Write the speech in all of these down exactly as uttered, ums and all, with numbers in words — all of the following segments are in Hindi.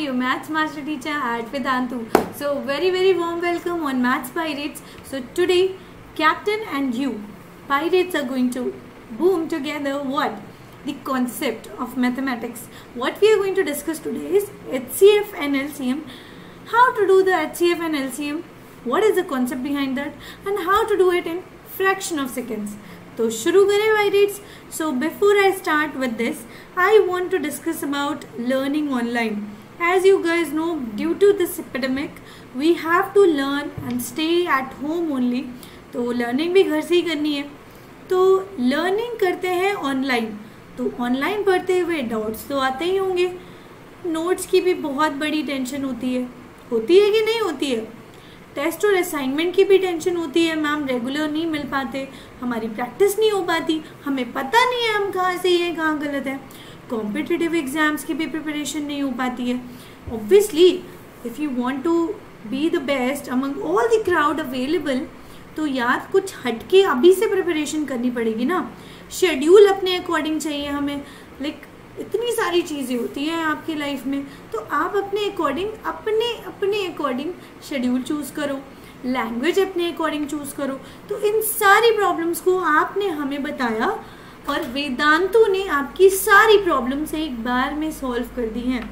your maths master teacher at Vedantu. So very very warm welcome on Maths Pirates. So today Captain and you pirates are going to boom together what? The concept of mathematics. What we are going to discuss today is H C F and L C M. How to do the H C F and L C M, what is the concept behind that, and how to do it in fraction of seconds. तो शुरू करें pirates. So before I start with this, I want to discuss about learning online. As you guys know, due to this epidemic, we have to learn and stay at home only. तो learning भी घर से ही करनी है. तो learning करते हैं online. तो online पढ़ते हुए doubts तो आते ही होंगे. नोट्स की भी बहुत बड़ी टेंशन होती है. होती है कि नहीं होती है? टेस्ट और असाइनमेंट की भी टेंशन होती है. मैम रेगुलर नहीं मिल पाते, हमारी प्रैक्टिस नहीं हो पाती, हमें पता नहीं है हम कहाँ सही है कहाँ गलत है. कॉम्पिटिटिव एग्जाम्स की भी प्रिपरेशन नहीं हो पाती है. Obviously if you want to be the best among all the crowd available, तो यार कुछ हटके अभी से प्रिपरेशन करनी पड़ेगी ना. शेड्यूल अपने अकॉर्डिंग चाहिए हमें. लाइक इतनी सारी चीज़ें होती हैं आपकी लाइफ में, तो आप अपने अकॉर्डिंग अपने अपने अकॉर्डिंग शेड्यूल चूज़ करो, लैंग्वेज अपने अकॉर्डिंग चूज़ करो. तो इन सारी प्रॉब्लम्स को आपने हमें बताया और वेदांतु ने आपकी सारी प्रॉब्लम्स एक बार में सॉल्व कर दी हैं.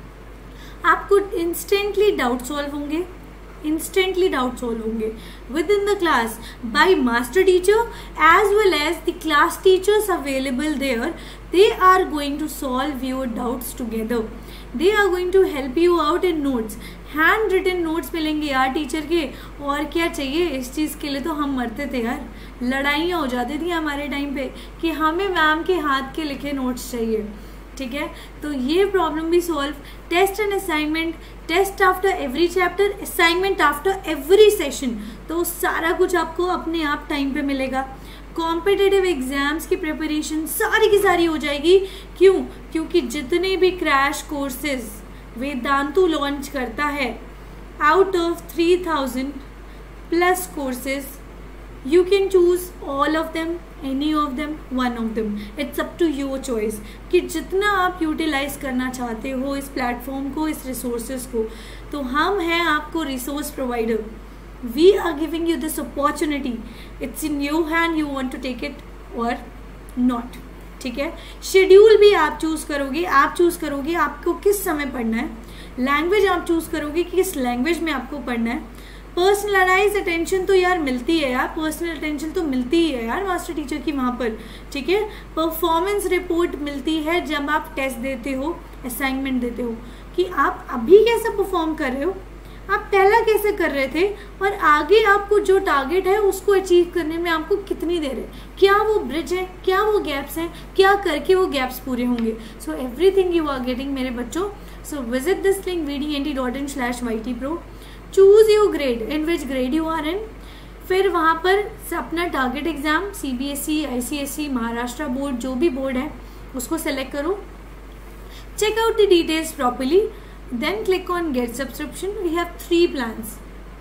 आपको इंस्टेंटली डाउट सॉल्व होंगे instantly doubt solve होंगे within the class by master teacher as well as the class teachers available there. They are going to solve your doubts together. They are going to help you out in notes. Handwritten notes मिलेंगे यार टीचर के. और क्या चाहिए इस चीज़ के लिए? तो हम मरते थे यार, लड़ाइयाँ हो जाती थी हमारे टाइम पे कि हमें मैम के हाथ के लिखे नोट्स चाहिए. ठीक है, तो ये प्रॉब्लम भी solve. Test and assignment, test after every chapter, assignment after every session. तो सारा कुछ आपको अपने आप टाइम पे मिलेगा. कॉम्पिटिटिव एग्जाम्स की प्रिपरेशन सारी की सारी हो जाएगी. क्यों? क्योंकि जितने भी क्रैश कोर्सेज वेदांतु लॉन्च करता है, out of three thousand plus courses, you can choose all of them, any of them, one of them. It's up to your choice कि जितना आप यूटिलाइज करना चाहते हो इस प्लेटफॉर्म को, इस रिसोर्सेज को. तो हम हैं आपको resource provider. We are giving you this opportunity. It's in your hand, you want to take it और नॉट. ठीक है, शेड्यूल भी आप चूज़ करोगे. आप चूज़ करोगे आपको किस समय पढ़ना है. लैंग्वेज आप चूज़ करोगे कि किस लैंग्वेज में आपको पढ़ना है. पर्सनलाइज अटेंशन तो यार मिलती है यार, पर्सनल अटेंशन तो मिलती ही है यार मास्टर टीचर की वहाँ पर. ठीक है, परफॉर्मेंस रिपोर्ट मिलती है जब आप टेस्ट देते हो, असाइनमेंट देते हो, कि आप अभी कैसा परफॉर्म कर रहे हो, आप पहला कैसे कर रहे थे, और आगे आपको जो टारगेट है उसको अचीव करने में आपको कितनी देर है, क्या वो ब्रिज है, क्या वो गैप्स हैं, क्या करके वो गैप्स पूरे होंगे. So everything you are getting मेरे बच्चों. So visit this link V D N T dot in slash Y T pro. Choose you grade, in which grade you are in. फिर वहाँ पर अपना target exam C B S E, I C S E, Maharashtra board, जो भी बोर्ड है उसको सेलेक्ट करो. Check out the details properly, then click on get subscription. We have three plans,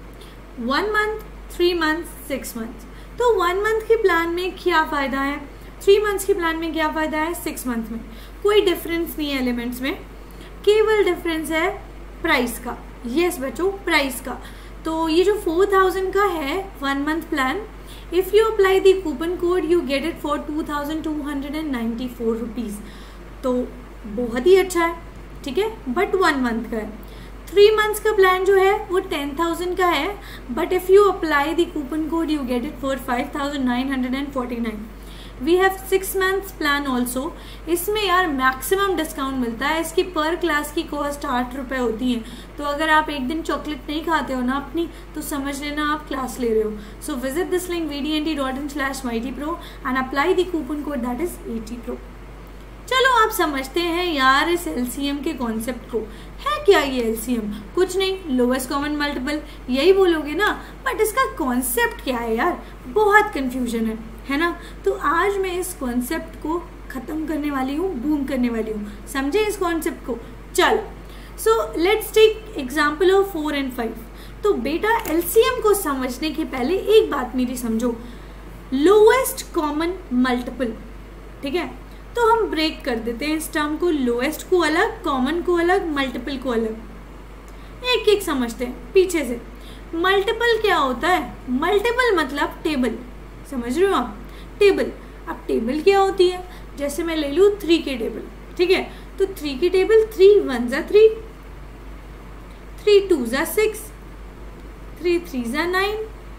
one month, three month, six month. तो वन मंथ के प्लान में क्या फ़ायदा है, थ्री मंथ्स के प्लान में क्या फ़ायदा है, सिक्स मंथ में कोई डिफरेंस नहीं है एलिमेंट्स में. केवल डिफरेंस है प्राइस का. यस yes, बच्चों, प्राइस का. तो ये जो फोर थाउजेंड का है one month plan, if you apply the coupon code you get it for two thousand two hundred and ninety four rupees. तो बहुत ही अच्छा है. ठीक है, बट वन मंथ का है. थ्री मंथ्स का प्लान जो है वो टेन थाउजेंड का है, but if you apply the coupon code you get it for five thousand nine hundred and forty nine. We have six months plan also. इसमें यार मैक्सिमम डिस्काउंट मिलता है. इसकी पर क्लास की कॉस्ट आठ रुपये होती है. तो अगर आप एक दिन चॉकलेट नहीं खाते हो ना अपनी, तो समझ लेना आप क्लास ले रहे हो. So visit this link V D N T dot in slash Y T pro and apply the coupon code that is A T pro. चलो आप समझते हैं यार इस एल सी एम के कॉन्सेप्ट को. है क्या ये एल सी एम? कुछ नहीं, लोएस्ट कॉमन मल्टीपल, यही बोलोगे ना. बट इसका कॉन्सेप्ट क्या है यार? बहुत कन्फ्यूजन है है ना. तो आज मैं इस कॉन्सेप्ट को ख़त्म करने वाली हूँ, बूम करने वाली हूँ. समझे इस कॉन्सेप्ट को? चलो, so let's take example of four and five. तो बेटा एल सी एम को समझने के पहले एक बात मेरी समझो, लोएस्ट कॉमन मल्टीपल. ठीक है, तो हम ब्रेक कर देते हैं इस टर्म को, लोएस्ट को अलग, कॉमन को अलग, मल्टीपल को अलग। एक एक समझते हैं पीछे से। मल्टीपल क्या होता है? मल्टीपल मतलब टेबल, समझ रहे हो आप? टेबल। अब टेबल क्या होती है? जैसे मैं ले लूँ थ्री की टेबल, ठीक है, तो थ्री की टेबल, थ्री वन ज़ा थ्री, थ्री टू ज़ा सिक्स, थ्री थ्री ज़ा नाइन,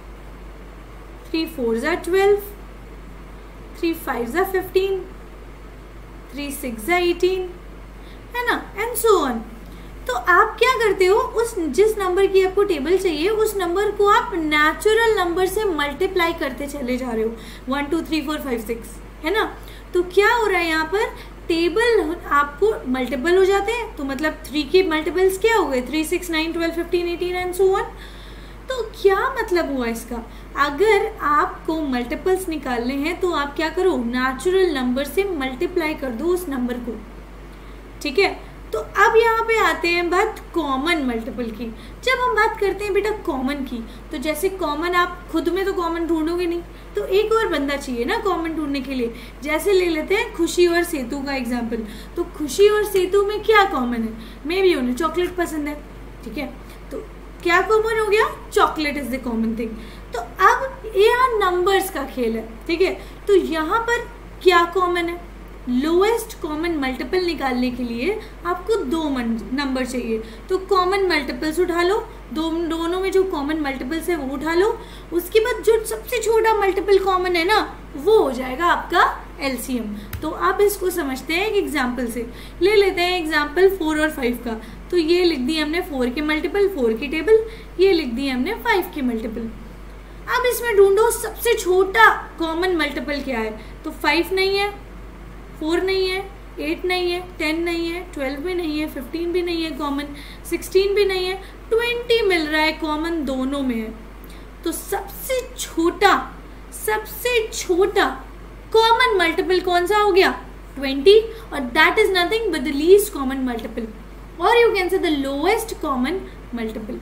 थ्री फोर ज़ा ट्वेल्व, थ्री फाइव ज़ा फिफ्टीन, थ्री सिक्स ज़ा एटीन, है ना, एंड सो ऑन। तो आप क्या करते हो, उस जिस नंबर की आपको टेबल चाहिए उस नंबर को आप नेचुरल नंबर से मल्टीप्लाई करते चले जा रहे हो, one two three four five six, है ना। तो क्या हो रहा है यहाँ पर, टेबल आपको मल्टीपल हो जाते हैं, तो मतलब थ्री के मल्टीपल्स क्या हो गए, three six nine twelve fifteen eighteen and so on. तो क्या मतलब हुआ इसका, अगर आपको मल्टीपल्स निकालने हैं तो आप क्या करो, नेचुरल नंबर से मल्टीप्लाई कर दो उस नंबर को, ठीक है। तो अब यहाँ पे आते हैं बात कॉमन मल्टीपल की। जब हम बात करते हैं बेटा कॉमन की, तो जैसे कॉमन आप खुद में तो कॉमन ढूंढोगे नहीं, तो एक और बंदा चाहिए ना कॉमन ढूंढने के लिए। जैसे ले लेते हैं खुशी और सेतु का एग्जाम्पल। तो खुशी और सेतु में क्या कॉमन है, मे भी उन्हें चॉकलेट पसंद है, ठीक है, तो क्या कॉमन हो गया, chocolate is the common thing. तो अब यहाँ नंबर्स का खेल है, ठीक है। तो यहाँ पर क्या कॉमन है, लोएस्ट कॉमन मल्टीपल निकालने के लिए आपको दो नंबर चाहिए, तो कॉमन मल्टीपल्स उठा लो, दो दोनों में जो कॉमन मल्टीपल्स है वो उठा लो। उसके बाद जो सबसे छोटा मल्टीपल कॉमन है ना, वो हो जाएगा आपका एलसीएम। तो आप इसको समझते हैं एक एग्जाम्पल से। ले लेते हैं एग्जाम्पल फोर और फाइव का। तो ये लिख दिए हमने फोर के मल्टीपल, फोर की टेबल, ये लिख दिए हमने फाइव के मल्टीपल। अब इसमें ढूंढो सबसे छोटा कॉमन मल्टीपल क्या है, तो फाइव नहीं है, फोर नहीं है, एट नहीं है, टेन नहीं है, ट्वेल्व भी नहीं है, फिफ्टीन भी नहीं है कॉमन, सिक्सटीन भी नहीं है, ट्वेंटी मिल रहा है कॉमन, दोनों में है। तो सबसे छोटा सबसे छोटा कॉमन मल्टीपल कौन सा हो गया, ट्वेंटी, और that is nothing but the least common multiple, और you can say the lowest common multiple.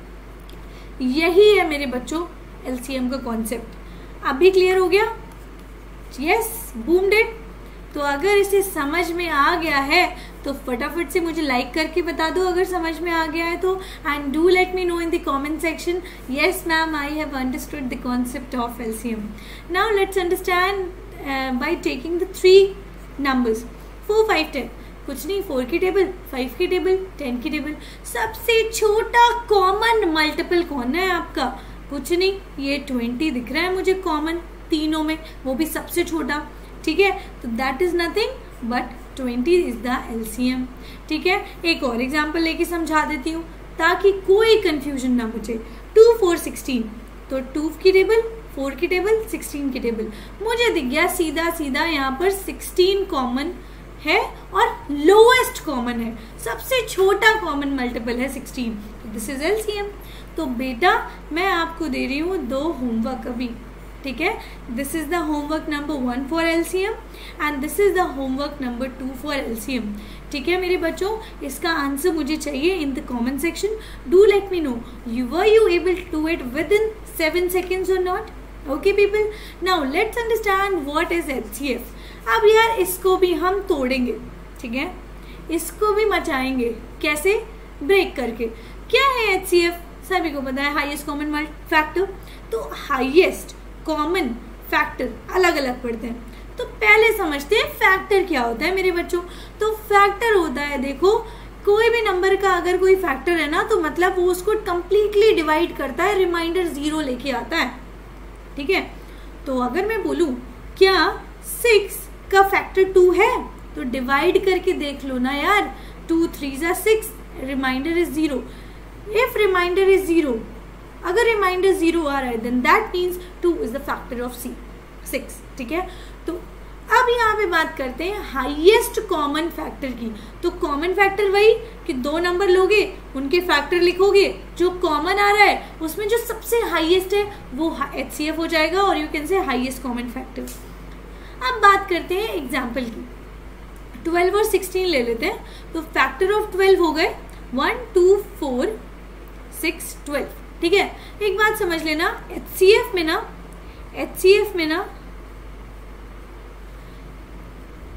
यही है मेरे बच्चों एलसीएम का कॉन्सेप्ट। अभी क्लियर हो गया? Yes, boom that. तो अगर इसे समझ में आ गया है तो फटाफट से मुझे लाइक करके बता दो अगर समझ में आ गया है तो, and do let me know in the comment section, yes ma'am I have understood the concept of LCM. Now let's understand by taking the three numbers, four five ten. कुछ नहीं, फोर की टेबल, फाइव की टेबल, टेन की टेबल। सबसे छोटा कॉमन मल्टीपल कौन है आपका, कुछ नहीं, ये ट्वेंटी दिख रहा है मुझे कॉमन तीनों में, वो भी सबसे छोटा, ठीक है। तो that is nothing but twenty is the LCM, ठीक है। एक और एग्जांपल लेके समझा देती हूँ ताकि कोई कंफ्यूजन ना बचे। टू फोर सिक्सटीन, तो टू की टेबल, फोर की टेबल, सिक्सटीन की टेबल, मुझे दिख गया सीधा सीधा यहाँ पर सिक्सटीन कॉमन है और लोएस्ट कॉमन है, सबसे छोटा कॉमन मल्टीपल है सिक्सटीन, दिस इज एलसीएम। तो बेटा मैं आपको दे रही हूँ दो होमवर्क अभी, ठीक है। This is the homework number one for LCM and this is the homework number two for LCM, ठीक है मेरे बच्चों। इसका आंसर मुझे चाहिए in the comment section. Do let me know you were you able to do it within seven seconds और not, okay people. Now let's understand what is HCF. अब यार इसको भी हम तोड़ेंगे, ठीक है, इसको भी मचाएंगे, कैसे, ब्रेक करके। क्या है एचसीएफ, सभी को पता है, हाईएस्ट कॉमन फैक्टर। तो हाईएस्ट कॉमन फैक्टर अलग अलग पढ़ते हैं, तो पहले समझते हैं फैक्टर क्या होता है मेरे बच्चों। तो फैक्टर होता है, देखो कोई भी नंबर का अगर कोई फैक्टर है ना, तो मतलब वो उसको कंप्लीटली डिवाइड करता है, रिमाइंडर जीरो लेके आता है, ठीक है। तो अगर मैं बोलूं क्या सिक्स का फैक्टर टू है, तो डिवाइड करके देख लो ना यार, टू थ्री जा six, reminder is zero. If reminder is zero, अगर रिमाइंडर जीरो आ रहा है then that means two is the factor of C six, ठीक है। तो अब यहाँ पे बात करते हैं हाईएस्ट कॉमन फैक्टर की। तो कॉमन फैक्टर वही कि दो नंबर लोगे, उनके फैक्टर लिखोगे, जो कॉमन आ रहा है उसमें जो सबसे हाईएस्ट है वो एचसीएफ हो जाएगा, और you can say highest common factor. अब बात करते हैं एग्जाम्पल की, ट्वेल्व और सिक्सटीन ले लेते हैं। तो फैक्टर ऑफ ट्वेल्व हो गए one two four six twelve, ठीक है। एक बात समझ लेना, एचसीएफ में ना एचसीएफ में ना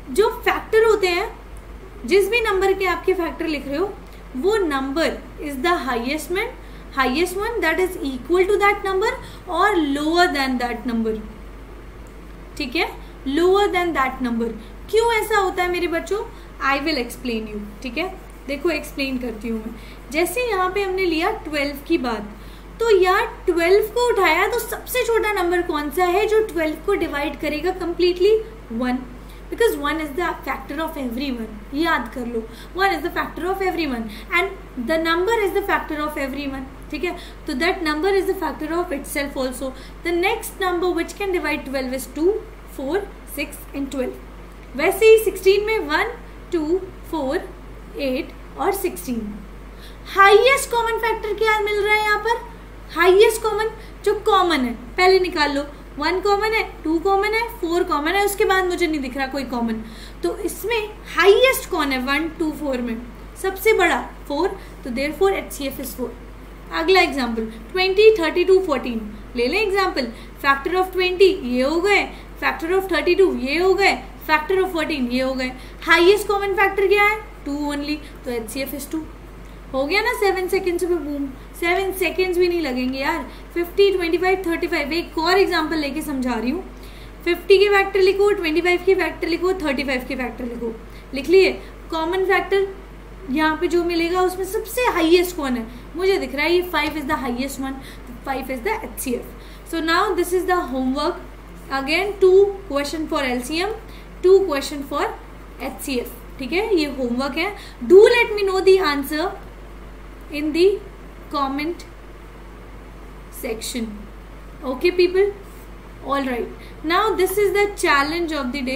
जो फैक्टर होते हैं, जिस भी नंबर के आपके फैक्टर लिख रहे हो, वो number is the highest one highest one that is equal to that number और लोअर देन दैट नंबर. ठीक है, लोअर देन दैट नंबर. क्यों ऐसा होता है मेरे बच्चों? I will explain you. ठीक है, देखो एक्सप्लेन करती हूँ मैं. जैसे यहाँ पे हमने लिया ट्वेल्व की बात, तो यार ट्वेल्व को उठाया तो सबसे छोटा नंबर कौन सा है जो ट्वेल्व को डिवाइड करेगा completely? One. Because one is the factor of every one. याद कर लो, one is the factor of every one and the number is the factor of every one. ठीक है, तो that number is the factor of itself also. The next number which can divide twelve is two, four, six and twelve. वैसे ही सिक्सटीन में वन, टू, फोर, एट और सिक्सटीन. हाईएस्ट कॉमन फैक्टर क्या मिल रहा है यहाँ पर? हाईएस्ट कॉमन जो कॉमन है पहले निकाल लो. वन कॉमन है, टू कॉमन है, फोर कॉमन है, उसके बाद मुझे नहीं दिख रहा कोई कॉमन. तो इसमें हाईएस्ट कौन है? वन, टू, फोर में सबसे बड़ा फोर, तो देयरफॉर एचसीएफ इज फोर. अगला example twenty, thirty two, fourteen. ले लें एग्जाम्पल. फैक्टर ऑफ ट्वेंटी ये हो गए, फैक्टर ऑफ थर्टी टू ये हो गए, फैक्टर ऑफ फोर्टीन ये हो गए. हाईएस्ट कॉमन फैक्टर क्या है? टू ओनली, तो एचसीएफ इज टू. हो गया ना सेवन सेकेंड्स में बूम. सेवन सेकेंड्स भी नहीं लगेंगे यार. Fifty, twenty five, thirty five. एक और एग्जाम्पल लेके समझा रही हूँ. फिफ्टी के फैक्टर लिखो, ट्वेंटी फाइव के फैक्टर लिखो, थर्टी फाइव के फैक्टर लिखो. लिख लिए. कॉमन फैक्टर यहाँ पे जो मिलेगा उसमें सबसे हाईएस्ट कौन है? मुझे दिख रहा है ये five is the highest one. Five is the HCF. So now this is the homework. Again two question for LCM, two question for HCF. ठीक है, ये होमवर्क है. Do let me know the answer in the comment section. Okay people, all right, now this is the challenge of the day.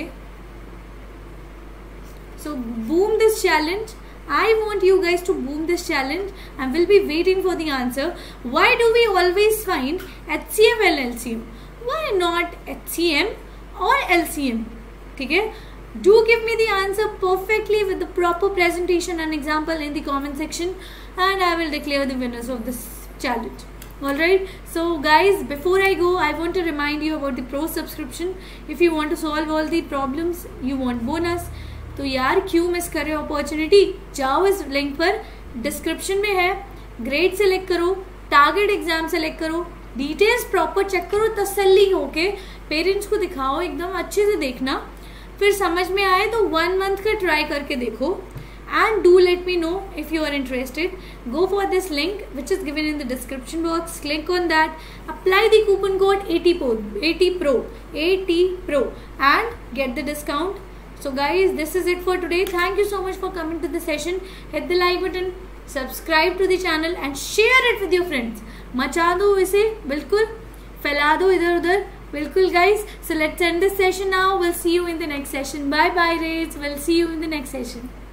So boom this challenge. I want you guys to boom this challenge and will be waiting for the answer. Why do we always find H C F and L C M? Why not H C M or L C M? ठीक है, do give me the answer perfectly with the proper presentation and example in the comment section, and I will declare the winners of this challenge. Alright, so guys, before I go, I want to remind you about the pro subscription. If you want to solve all the problems, you want bonus, तो यार क्यों मिस कर रहे हो अपॉर्चुनिटी? जाओ इस लिंक पर, डिस्क्रिप्शन में है. ग्रेड सेलेक्ट करो, टारगेट एग्जाम सेलेक्ट करो, डिटेल्स प्रॉपर चेक करो, तसल्ली होके पेरेंट्स को दिखाओ, एकदम अच्छे से देखना. फिर समझ में आए तो वन मंथ का ट्राई करके देखो. And do let me know if you are interested. Go for this link which is given in the description box. Click on that. Apply the coupon code A T P R O, A T P R O, A T P R O, and get the discount. So guys, this is it for today. Thank you so much for coming to the session. Hit the like button, subscribe to the channel, and share it with your friends. मचा दो इसे, बिल्कुल फैला दो इधर उधर, बिल्कुल guys. So let's end this session now. We'll see you in the next session. Bye bye, Rays. We'll see you in the next session.